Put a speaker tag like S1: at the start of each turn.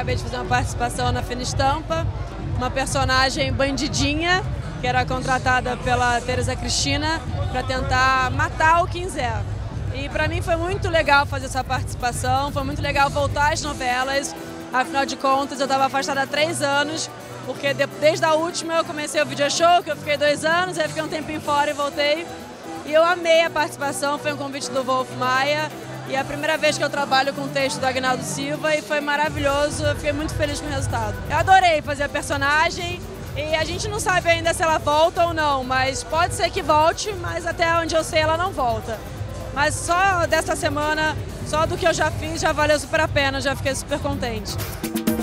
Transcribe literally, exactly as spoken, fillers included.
S1: acabei de fazer uma participação na Fina Estampa, uma personagem bandidinha, que era contratada pela Teresa Cristina para tentar matar o Kim Zé. E para mim foi muito legal fazer essa participação, foi muito legal voltar às novelas, afinal de contas eu estava afastada há três anos, porque desde a última eu comecei o video show, que eu fiquei dois anos, aí fiquei um tempinho fora e voltei. E eu amei a participação, foi um convite do Wolf Maia, e é a primeira vez que eu trabalho com o texto do Agnaldo Silva e foi maravilhoso, eu fiquei muito feliz com o resultado. Eu adorei fazer a personagem e a gente não sabe ainda se ela volta ou não, mas pode ser que volte, mas até onde eu sei ela não volta. Mas só dessa semana, só do que eu já fiz, já valeu super a pena, já fiquei super contente.